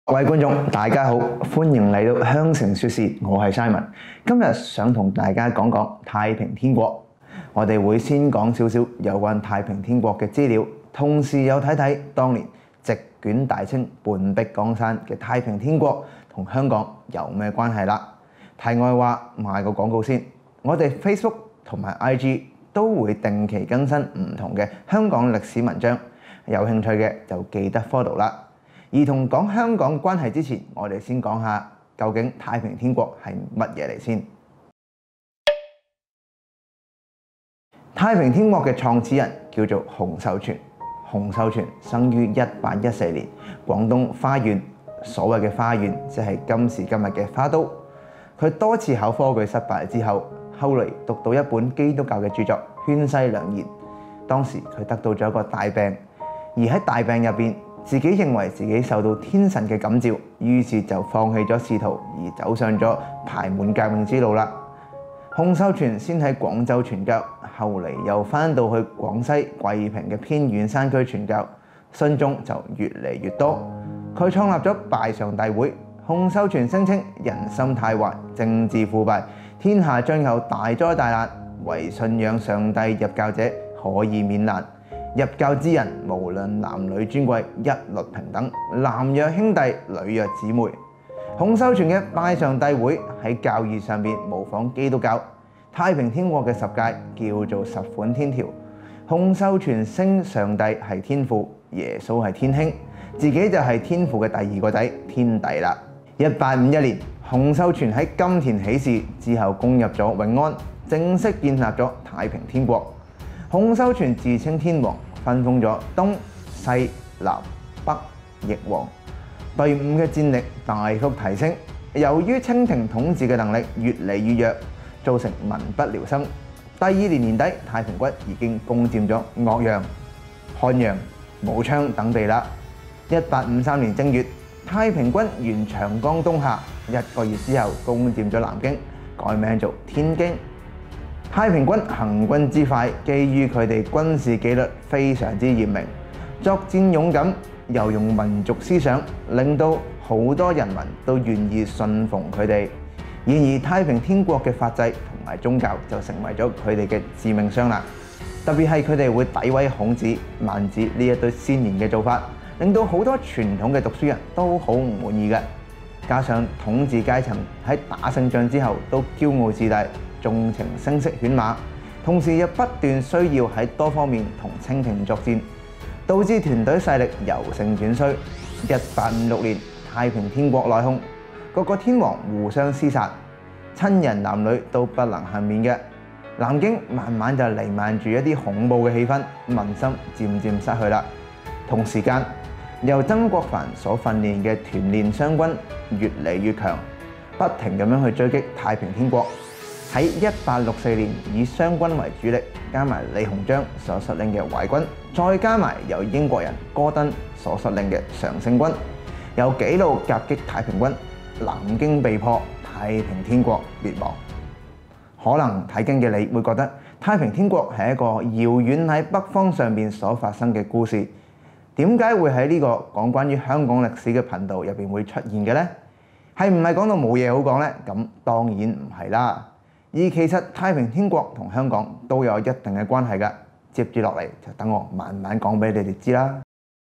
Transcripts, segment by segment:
各位觀眾，大家好，歡迎嚟到香城說事，我係 Simon。今日想同大家講講太平天國。我哋會先講少少有關太平天國嘅資料，同時又睇睇當年席捲大清、半壁江山嘅太平天國同香港有咩關係啦。題外話，賣個廣告先。我哋 Facebook 同埋 IG 都會定期更新唔同嘅香港歷史文章，有興趣嘅就記得 follow 啦。而同講香港關係之前，我哋先講下究竟太平天國係乜嘢嚟先。太平天國嘅創始人叫做洪秀全。洪秀全生於1814年，廣東花縣。所謂嘅花縣，即係今時今日嘅花都。佢多次考科舉失敗之後，後嚟讀到一本基督教嘅著作《勸世良言》。當時佢得到咗一個大病，而喺大病入邊，自己認為自己受到天神嘅感召，於是就放棄咗仕途，而走上咗排滿革命之路啦。洪秀全先喺廣州傳教，後嚟又翻到去廣西桂平嘅偏遠山區傳教，信眾就越嚟越多。佢創立咗拜上帝會。洪秀全聲稱人心太壞，政治腐敗，天下將有大災大難，唯信仰上帝入教者可以免難。入教之人無論男女尊貴，一律平等，男若兄弟，女若姊妹。洪秀全嘅拜上帝會喺教義上邊模仿基督教。太平天國嘅十誡叫做十款天條。洪秀全稱上帝係天父，耶穌係天兄，自己就係天父嘅第二個仔天帝啦。1851年，洪秀全喺金田起事之後攻入咗永安，正式建立咗太平天國。洪秀全自稱天王，分封咗東西南北翼王，隊伍嘅戰力大幅提升。由於清廷統治嘅能力越嚟越弱，造成民不聊生。第2年年底，太平軍已經攻佔咗岳陽、漢陽、武昌等地啦。1853年正月，太平軍沿長江東下，1個月之後攻佔咗南京，改名做天京。太平軍行軍之快，基於佢哋軍事紀律非常之嚴明，作戰勇敢，又用民族思想，令到好多人民都願意信奉佢哋。然而太平天國嘅法制同埋宗教就成為咗佢哋嘅致命傷啦。特別係佢哋會詆毀孔子、孟子呢一對先賢嘅做法，令到好多傳統嘅讀書人都好唔滿意嘅。加上統治階層喺打勝仗之後都驕傲自大，縱情聲色犬馬，同時又不斷需要喺多方面同清廷作戰，導致團隊勢力由盛轉衰。1856年，太平天國內訌，各個天王互相廝殺，親人男女都不能幸免嘅。南京慢慢就瀰漫住一啲恐怖嘅氣氛，民心漸漸失去啦。同時間，由曾國藩所訓練嘅團練湘軍越嚟越強，不停咁樣去追擊太平天國。喺1864年，以湘軍為主力，加埋李鴻章所率領嘅淮軍，再加埋由英國人戈登所率領嘅常勝軍，由幾路夾擊太平軍，南京被破，太平天國滅亡。可能睇經嘅你會覺得太平天國係一個遙遠喺北方上邊所發生嘅故事，點解會喺呢個講關於香港歷史嘅頻道入邊會出現嘅呢？係唔係講到冇嘢好講呢？咁當然唔係啦。而其實太平天國同香港都有一定嘅關係㗎。接住落嚟就等我慢慢講俾你哋知啦。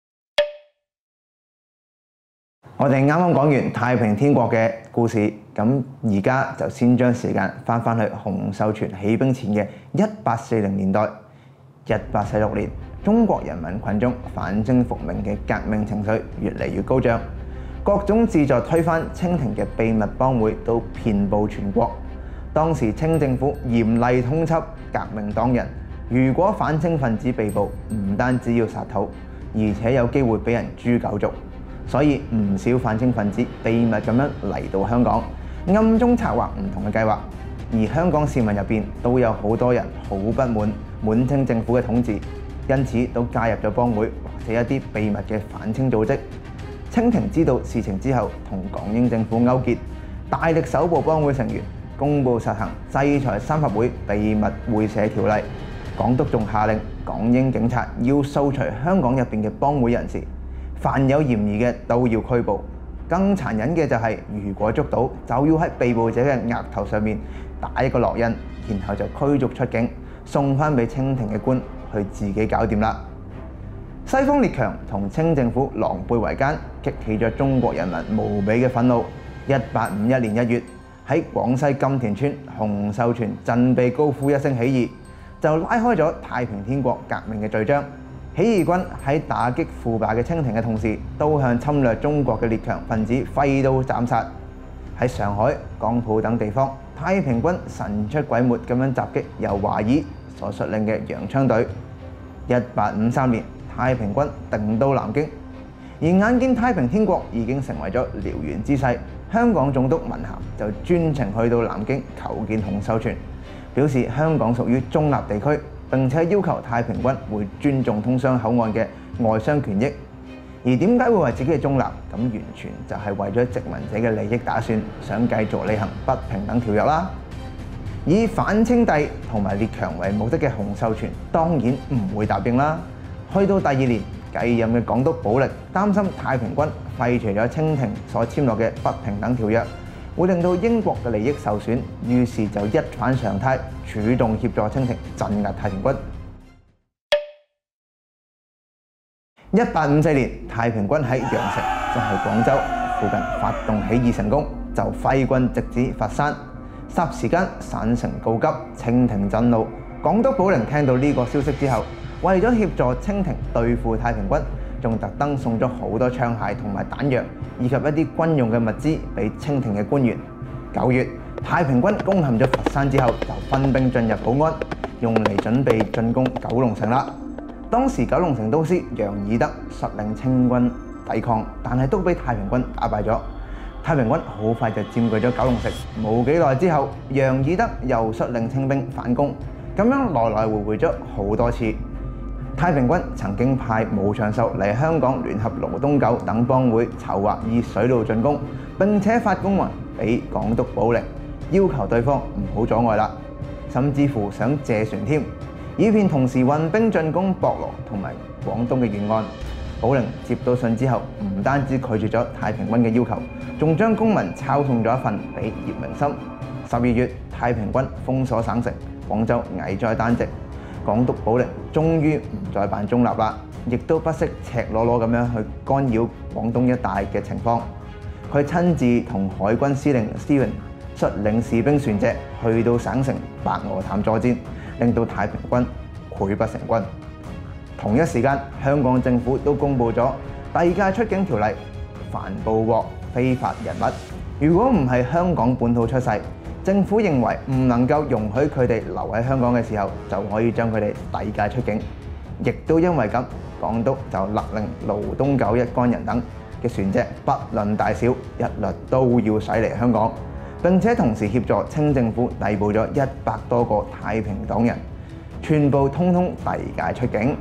我哋啱啱講完太平天國嘅故事，咁而家就先將時間翻去洪秀全起兵前嘅1840年代。1846年，中國人民群眾反清復明嘅革命情緒越嚟越高漲，各種旨在推翻清廷嘅秘密幫會都遍佈全國。當時清政府嚴厲通緝革命黨人，如果反清分子被捕，唔單止要殺頭，而且有機會俾人誅九族。所以唔少反清分子秘密咁樣嚟到香港，暗中策劃唔同嘅計劃。而香港市民入邊都有好多人好不滿滿清政府嘅統治，因此都加入咗幫會或者一啲秘密嘅反清組織。清廷知道事情之後，同港英政府勾結，大力搜捕幫會成員，公布實行制裁三合會秘密會社條例。港督仲下令港英警察要掃除香港入邊嘅幫會人士，凡有嫌疑嘅都要拘捕。 更殘忍嘅就係，如果捉到，就要喺被捕者嘅額頭上面打一個烙印，然後就驅逐出境，送翻俾清廷嘅官去自己搞掂啦。西方列強同清政府狼狽為奸，激起咗中國人民無比嘅憤怒。1851年1月，喺廣西金田村，洪秀全振臂高呼一聲起義，就拉開咗太平天國革命嘅序章。起義軍喺打擊腐敗嘅清廷嘅同時，都向侵略中國嘅列強分子揮刀斬殺。喺上海、江浦等地方，太平軍神出鬼沒咁樣襲擊由華爾所率領嘅洋槍隊。1853年，太平軍定都南京，而眼見太平天國已經成為咗燎原之勢，香港總督文咸就專程去到南京求見洪秀全，表示香港屬於中立地區，並且要求太平軍會尊重通商口岸嘅外商權益。而點解會為自己嘅中立？咁完全就係為咗殖民者嘅利益打算，想繼續履行不平等條約啦。以反清帝同埋列強為目的嘅洪秀全當然唔會答應啦。去到第2年，繼任嘅港督寶力擔心太平軍廢除咗清廷所簽落嘅不平等條約，會令到英國嘅利益受損，於是就一反常態，主動協助清廷鎮壓太平軍。1854年，太平軍喺羊城，即係廣州附近發動起義成功，就揮軍直指佛山。霎時間，省城告急，清廷震怒。港督寶靈聽到呢個消息之後，為咗協助清廷對付太平軍，仲特登送咗好多槍械同埋彈藥，以及一啲軍用嘅物資俾清廷嘅官員。9月，太平軍攻陷咗佛山之後，就分兵進入寶安，用嚟準備進攻九龍城啦。當時九龍城都司楊以德率領清軍抵抗，但係都俾太平軍打敗咗。太平軍好快就佔據咗九龍城，冇幾耐之後，楊以德又率領清兵反攻，咁樣來來回回咗好多次。太平軍曾經派武長壽嚟香港聯合盧東九等幫會籌劃以水路進攻，並且發公文俾港督寶靈，要求對方唔好阻礙啦，甚至乎想借船添，以便同時運兵進攻博羅同埋廣東嘅沿岸。寶靈接到信之後，唔單止拒絕咗太平軍嘅要求，仲將公文抄送咗一份俾葉明琛。12月，太平軍封鎖省城，廣州危在旦夕。港督寶靈終於唔再扮中立啦，亦都不惜赤裸裸咁樣去干擾廣東一帶嘅情況。佢親自同海軍司令 Stephen 率領士兵船隻去到省城白鵝潭作戰，令到太平軍潰不成軍。同一時間，香港政府都公布咗遞解出境條例，凡捕獲非法人物，如果唔係香港本土出世，政府認為唔能夠容許佢哋留喺香港嘅時候，就可以將佢哋遞解出境。亦都因為咁，港督就勒令盧東九一干人等嘅船隻，不論大小，一律都要駛嚟香港，並且同時協助清政府逮捕咗100多個太平黨人，全部通通遞解出境。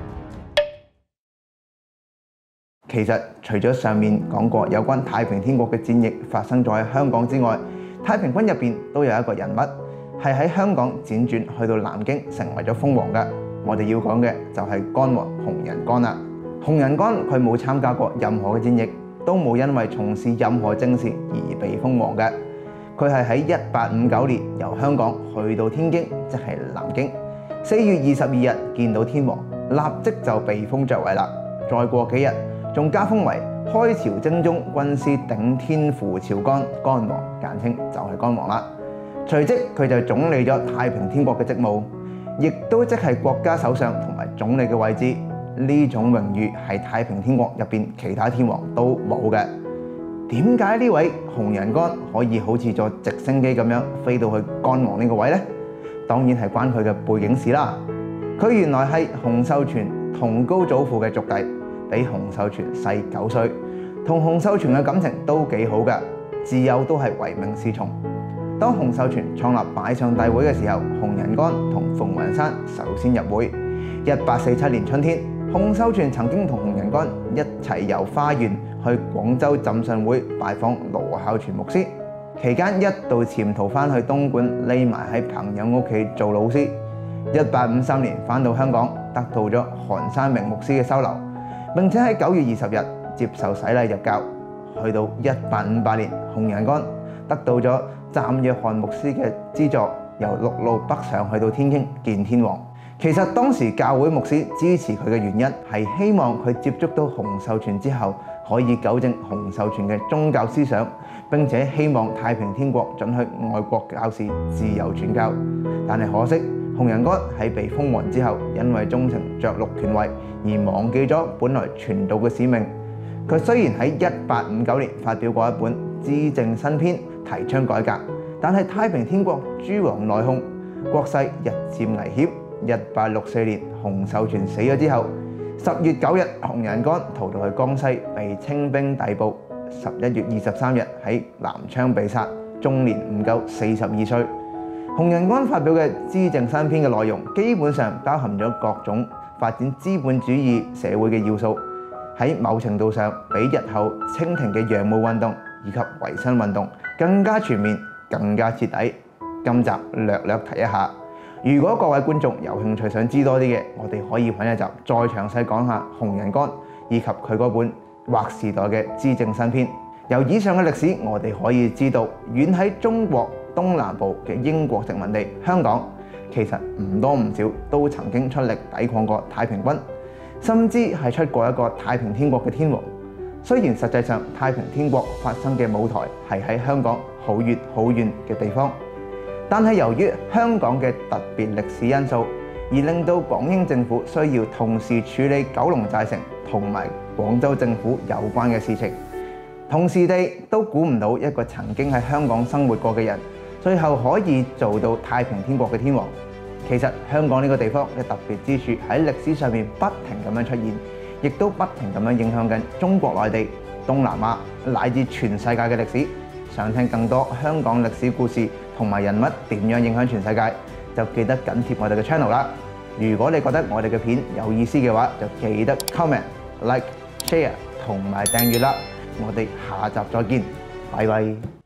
其實除咗上面講過有關太平天國嘅戰役發生咗喺香港之外，太平軍入邊都有一個人物係喺香港輾轉去到南京，成為咗封王嘅。我哋要講嘅就係干王洪仁玕啦。洪仁玕佢冇參加過任何嘅戰役，都冇因為從事任何政事而被封王嘅。佢係喺1859年由香港去到天京，即係南京，4月22日見到天皇，立即就被封爵位啦。再過幾日，仲加封為開朝征中軍師頂天扶朝干王，簡稱就係干王啦。隨即佢就總理咗太平天國嘅職務，亦都即係國家首相同埋總理嘅位置。呢種榮譽係太平天國入邊其他天皇都冇嘅。點解呢位洪仁玕可以好似坐直升機咁樣飛到去干王呢個位呢？當然係關佢嘅背景事啦。佢原來係洪秀全同高祖父嘅族弟，比洪秀全細9歲，同洪秀全嘅感情都幾好㗎，自幼都係唯命是從。當洪秀全創立拜相帝會嘅時候，洪仁玕同馮雲山首先入會。1847年春天，洪秀全曾經同洪仁玕一齊由花園去廣州浸信會拜訪羅孝全牧師，期間一度潛逃翻去東莞，匿埋喺朋友屋企做老師。1853年翻到香港，得到咗韓山明牧師嘅收留，並且喺9月20日接受洗禮入教。 去到1858年，洪仁玕得到咗湛約翰牧師嘅資助，由陸路北上去到天京見天皇。其實當時教會牧師支持佢嘅原因係希望佢接觸到洪秀全之後，可以糾正洪秀全嘅宗教思想，並且希望太平天國准許外國教士自由傳教。但係可惜，洪仁玕喺被封王之後，因為鍾情着陸權位而忘記咗本來傳道嘅使命。佢雖然喺1859年發表過一本《資政新編》，提倡改革，但係太平天國諸王內訌，國勢日漸危險。1864年，洪秀全死咗之後，10月9日，洪仁玕逃到去江西，被清兵逮捕。11月23日喺南昌被殺，終年唔夠42歲。洪仁玕發表嘅《資政新編》嘅內容，基本上包含咗各種發展資本主義社會嘅要素，喺某程度上比日後清廷嘅洋務運動以及維新運動更加全面、更加徹底。今集略提一下。如果各位觀眾有興趣想知多啲嘅，我哋可以揾一集再詳細講下洪仁玕以及佢嗰本劃時代嘅《資政新編》。由以上嘅歷史，我哋可以知道，遠喺中國東南部嘅英國殖民地香港，其實唔多唔少都曾經出力抵抗過太平軍，甚至係出過一個太平天國嘅天皇。雖然實際上太平天國發生嘅舞台係喺香港好遠嘅地方，但係由於香港嘅特別歷史因素，而令到港英政府需要同時處理九龍寨城同埋廣州政府有關嘅事情，同時地都估唔到一個曾經喺香港生活過嘅人，最後可以做到太平天國嘅天皇。其實香港呢個地方嘅特別之處喺歷史上面不停咁樣出現，亦都不停咁樣影響緊中國內地、東南亞乃至全世界嘅歷史。想聽更多香港歷史故事同埋人物點樣影響全世界，就記得緊貼我哋嘅 channel 啦。如果你覺得我哋嘅片有意思嘅話，就記得 comment、like、share 同埋訂閱啦。我哋下集再見，拜拜。